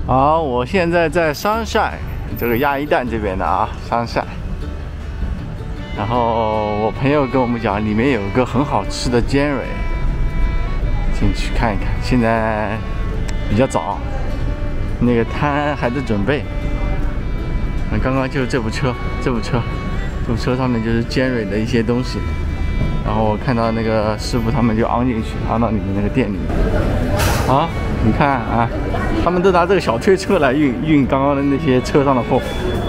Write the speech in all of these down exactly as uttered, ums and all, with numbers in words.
好，我现在在商晒，这个亚一蛋这边的啊，商晒。然后我朋友跟我们讲，里面有一个很好吃的尖蕊，进去看一看。现在比较早，那个摊还在准备。刚刚就是这部车，这部车，这部车上面就是尖蕊的一些东西。然后我看到那个师傅他们就昂进去，昂到你们那个店里面。啊，你看啊，他们都拿这个小推车来运运刚刚的那些车上的货。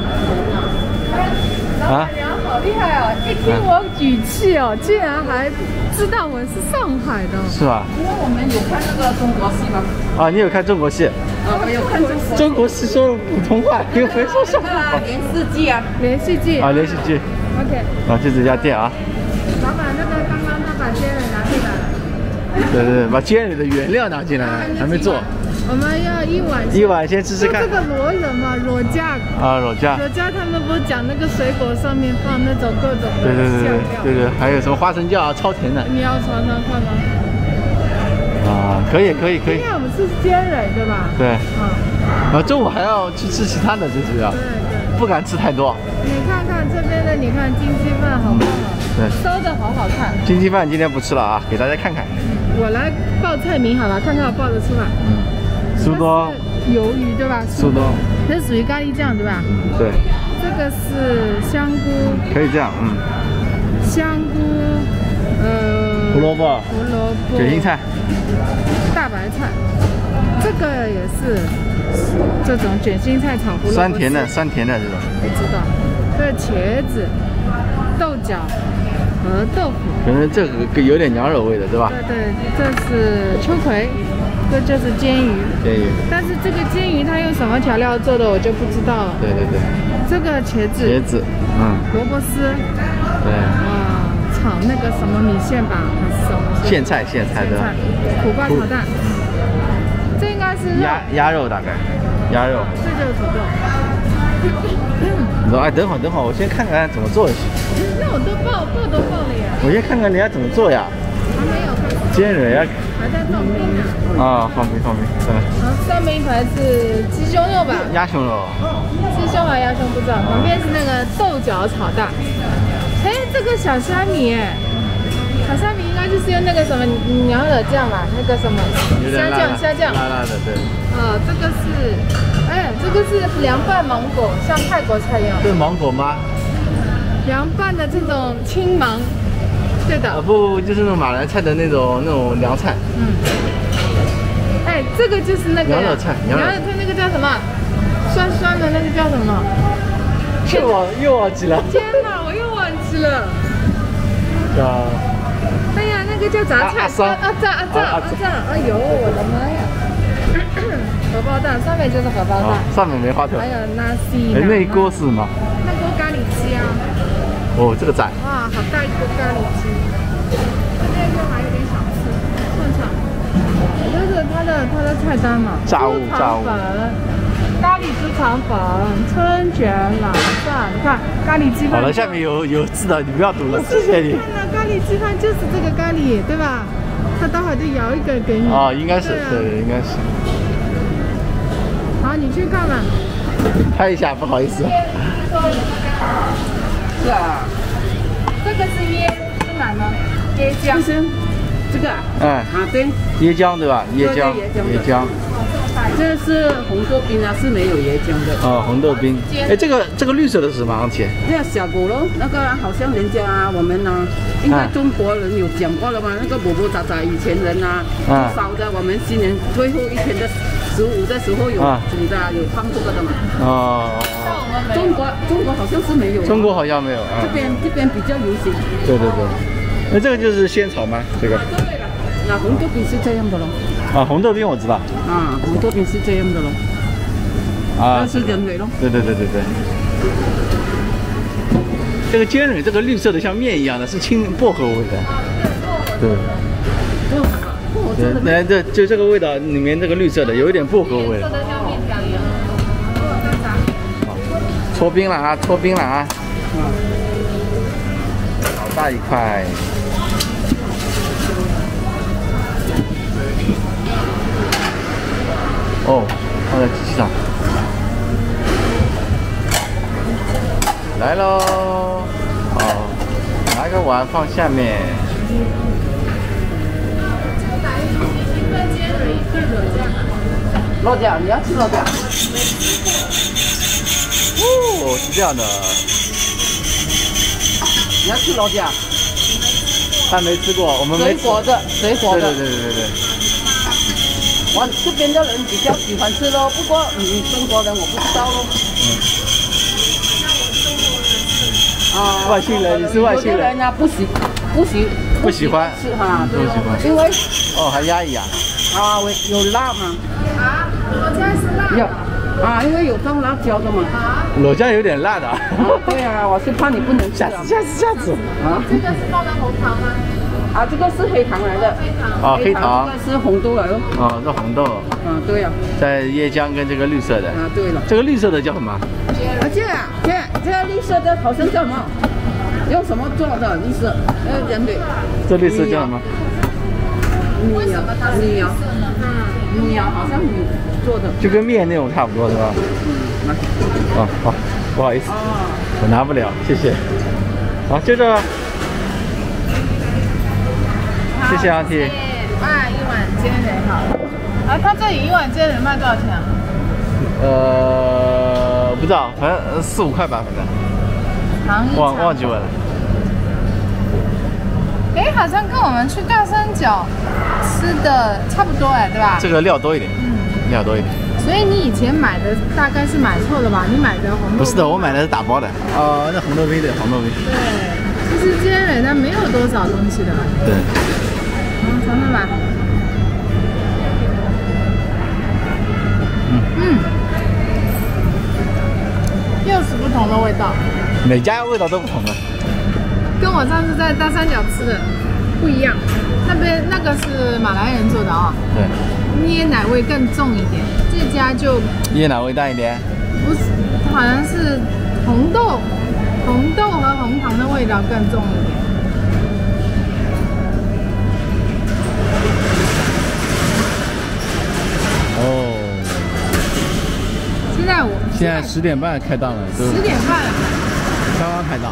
啊， 好厉害哦！一听我语气哦，竟然还知道我是上海的。 是吧？ 因为我们有看那个中国戏吗？ 啊，你有看中国戏？ 啊，我有看中国。 中国戏说普通话，又没说上海话。 连续剧啊， 连续剧。 啊，连续剧。 OK。 啊，就这家店啊。 老板，那个刚刚他把尖蕊拿进来了。 对对对，把尖蕊的原料拿进来了，还没做。 我们要一碗。 一碗先吃吃看。 这个螺仁嘛，裸酱。 啊，裸酱。 裸酱，他们不是讲那个水果上面放那种各种的对对对酱料。 对对，还有什么花生酱啊，超甜的。 你要尝尝看吗？ 啊，可以可以可以。 今天我们是尖蕊对吧？ 对。 嗯。 然后中午还要去吃其他的，最主要。 对对。 不敢吃太多。 你看看这边的，你看金鸡饭好棒啊！ 对。 烧的好好看。 金鸡饭今天不吃了啊，给大家看看。 我来报菜名好了，看看我报得出来。 嗯。苏东。 鱿鱼对吧？ 苏东。 这属于咖喱酱对吧？ 嗯，对。 这个是香菇。 可以这样，嗯。 香菇，呃。 胡萝卜。 胡萝卜。 卷心菜。 大白菜。这个也是这种卷心菜炒胡萝卜。 酸甜的，酸甜的这种。 不知道。这茄子、豆角和豆腐。 可能这个有点羊肉味的，对吧？ 对对，这是秋葵。这就是煎鱼， 煎鱼， 但是这个煎鱼它用什么调料做的我就不知道了。 对对对， 这个茄子， 茄子，嗯， 萝卜丝， 对， 啊，炒那个什么米线吧，还是什么？ 苋菜，苋菜的， 苦瓜炒蛋，这应该是鸭鸭肉大概，鸭肉， 这就是土豆。 你说哎，等会儿等会儿，我先看看怎么做就行。 那我都爆爆都爆了呀。 我先看看人家怎么做呀。 还没有看。 煎蕊呀。 还在放冰呢。 啊，放冰放冰，对。 好，上面一排是鸡胸肉吧？ 鸭胸肉。 鸡胸还是鸭胸不知道。旁边是那个豆角炒蛋。哎，这个小虾米哎，小虾米应该就是用那个什么娘惹酱吧？那个什么虾酱虾酱。 辣辣的，对。 啊，这个是，哎，这个是凉拌芒果，像泰国菜一样。 这是芒果吗？ 凉拌的这种青芒。对的。 啊不，就是那种马来菜的那种那种凉菜。 嗯。哎，这个就是那个羊肉菜， 羊肉菜那个叫什么？酸酸的那个叫什么？ 又忘又忘记了。 天哪，我又忘记了。 叫。 哎呀，那个叫杂菜。 阿阿炸阿炸阿炸！哎呦，我的妈呀！荷包蛋上面就是荷包蛋， 上面没花头。 还有纳西。 哎，那一锅是什么？ 那锅咖喱鸡啊。 哦，这个赞。 哇，好大一锅咖喱鸡。这边就还有点小吃，串串。这是它的它的菜单嘛。 炸物炸物。 咖喱猪肠粉、春卷、老饭，你看咖喱鸡饭。 好了，下面有有字的，你不要读了，谢谢你。 看到咖喱鸡饭就是这个咖喱，对吧？他待会儿就舀一个给你。 哦，应该是，对对，应该是。 好，你去看吧。 拍一下，不好意思。 是啊。 这个是椰，是哪呢？椰浆。 这个啊？ 嗯。 啊，对。 椰浆对吧？椰浆。椰浆。 这是红豆冰啊，是没有椰浆的。 哦，红豆冰。哎，这个这个绿色的是什么？阿姐？ 这个小鼓咯，那个好像人家我们呢，应该中国人有讲过了嘛，那个伯伯仔仔以前人啊，烧的，我们新年最后一天的十五的时候有煮的，有放这个的嘛。哦。中国中国好像是没有。 中国好像没有。 这边这边比较流行。 对对对。那这个就是仙草吗？这个。 对了，那红豆冰是这样的咯。 啊，红豆冰我知道。 啊，红豆冰是这样的咯。啊，这是人蕊咯。对对对对对。这个尖蕊，这个绿色的像面一样的，是清薄荷味的。对。 薄荷。 对，那这就这个味道，里面这个绿色的有一点薄荷味。 色的像面条一样。 好，搓冰了啊，搓冰了啊。嗯。好大一块。哦， 放在机器上。来喽！好，拿个碗放下面。 肉酱，你要吃肉酱？ 哦，是这样的。 你要吃肉酱？ 他没吃过，我们没水果的，水果的。 对对对对对对。 我这边的人比较喜欢吃咯，不过你中国人我不知道咯。嗯。啊。 外星人，你是外星人。 有的人呢不喜不喜不喜欢吃哈， 不喜欢。 因为哦，还压抑啊。 啊，我有辣嘛。 啊，我家是辣。 有。啊，因为有放辣椒的嘛。 啊。 裸酱有点辣的。 啊，对啊，我是怕你不能吃。 下次下次下次。 啊。这个是放的红糖吗？ 啊，这个是黑糖来的。 黑糖。 哦，黑糖。 这个是红豆来的。 哦，这红豆。 啊，对呀。 在椰浆跟这个绿色的。 啊，对了。 这个绿色的叫什么？ 啊，这啊，这这个绿色的好像叫什么？用什么做的绿色？呃，人对。 这绿色叫什么？ 米呀，米呀，嗯，米呀，好像米做的。 就跟面那种差不多，是吧？ 嗯，来。 啊，好，不好意思， 啊， 我拿不了，谢谢。好，接着。谢谢阿 T。 啊，一碗煎蕊好了。啊，他这里一碗煎蕊卖多少钱啊？ 呃，不知道，反正四五块吧，反正。忘忘记问了。 哎，好像跟我们去大三角吃的差不多哎，对吧？ 这个料多一点，嗯，料多一点。 所以你以前买的大概是买错了吧？你买的红豆。 不是的，我买的是打包的。哦，那红豆冰对，红豆冰。 对，其实煎蕊它没有多少东西的。 对。 嗯，尝尝吧。嗯嗯，又是不同的味道。 每家味道都不同的。 跟我上次在大三角吃的不一样，那边那个是马来人做的啊、哦。对。椰奶味更重一点，这家就椰奶味淡一点。 不是，好像是红豆、红豆和红糖的味道更重一点。 哦。 现在我现在十点半开档了， 十点半了， 刚刚开档。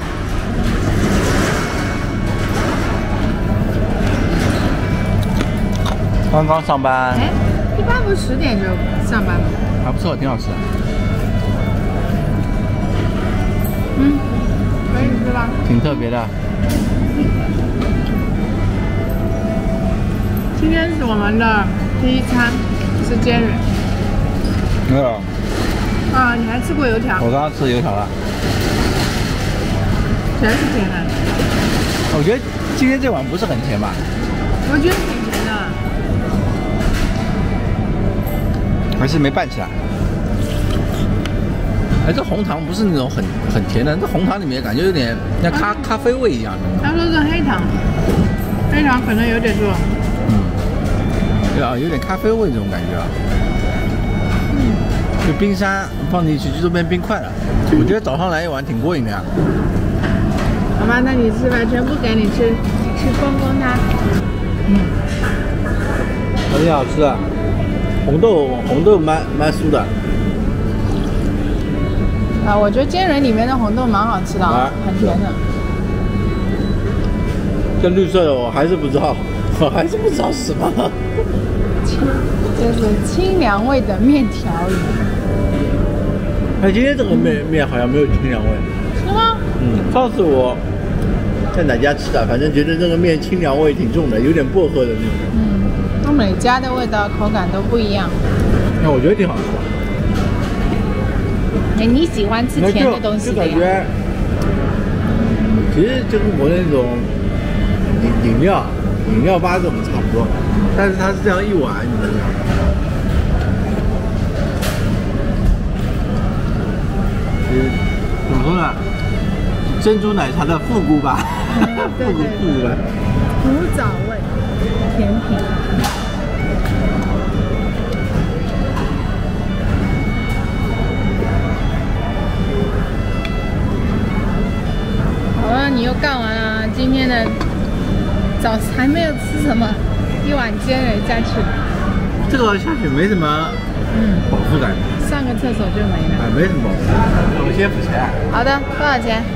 刚刚上班。 哎，一般不是十点就上班吗？ 还不错，挺好吃的。 嗯，可以吃吧？ 挺特别的。 今天是我们的第一餐，是煎蕊。 没有。 啊，你还吃过油条？ 我刚刚吃油条了。 全是甜的。 我觉得今天这碗不是很甜吧？ 我觉得挺甜的。 还是没拌起来。哎，这红糖不是那种很很甜的，这红糖里面感觉有点像咖、啊、咖啡味一样的。 他说是黑糖，黑糖可能有点多。 嗯，对啊，有点咖啡味这种感觉啊。嗯。就冰沙放进去就变冰块了，我觉得早上来一碗挺过瘾的呀。 好吧，那你吃吧，全部给你吃，吃光光它。 嗯，还挺好吃的。红豆红豆蛮蛮酥的。 啊，我觉得煎蕊里面的红豆蛮好吃的啊，很甜的。 这绿色的我还是不知道，我还是不知道是什么。 就是清凉味的面条鱼。 哎，今天这个面面好像没有清凉味。 是吗？ 嗯，上次我在哪家吃的，反正觉得这个面清凉味挺重的，有点薄荷的那种。 嗯，那每家的味道口感都不一样。 那我觉得挺好吃的。 哎，你喜欢吃甜的东西的呀？ 就感觉，其实就跟国内那种饮饮料、饮料吧这种差不多，但是它是这样一碗，你知道吗？其实怎么说呢？珍珠奶茶的复古版，复古复古版， 古早味甜品。好了，你又干完了今天的早餐，还没有吃什么，一碗煎蕊下去。 这个下去没什么嗯，饱腹感。 上个厕所就没了。 啊，没什么饱腹。我们先付钱。 好的，多少钱？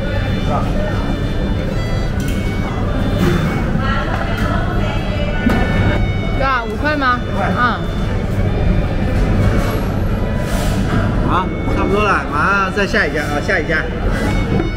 多少？五块吗？五块。嗯。 好，差不多了，马上再下一家啊，下一家。